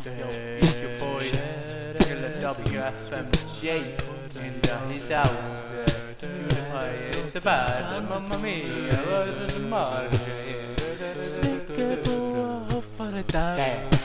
your boy, Killer WFMJ, in his house. PewDiePie is bad, mamma mia, what is the margin? Stick it for a time.